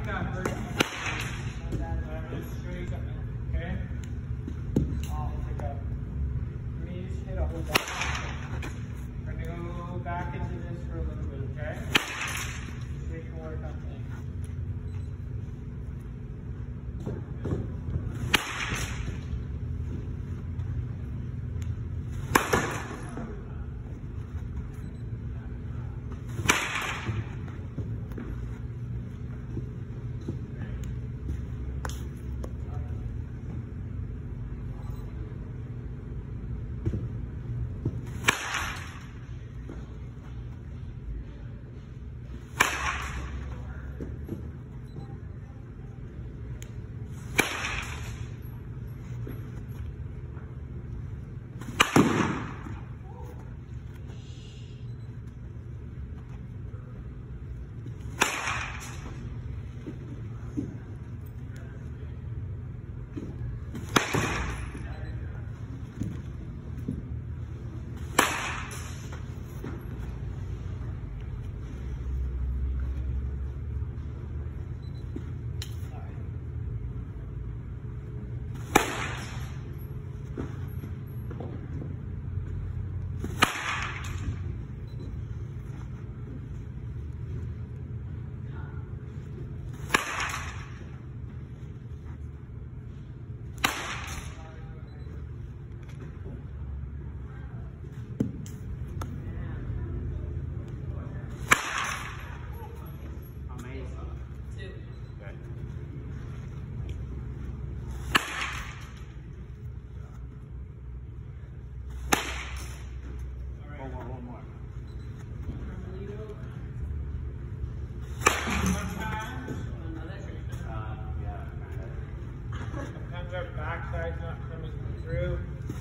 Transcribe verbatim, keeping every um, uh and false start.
up, Bert. I'm just show you something, okay? I'll pick up. Let me just hit a whole bunch. We're going to go back into this for a little bit, okay? So we can work on things. Sometimes our backside's not coming through.